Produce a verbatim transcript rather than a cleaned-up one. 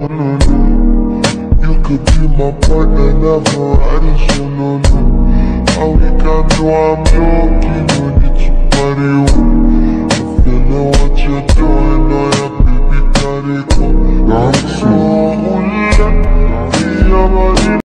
no, no. You could be my partner, never riding, so no, no. All we can do, I'm looking on you.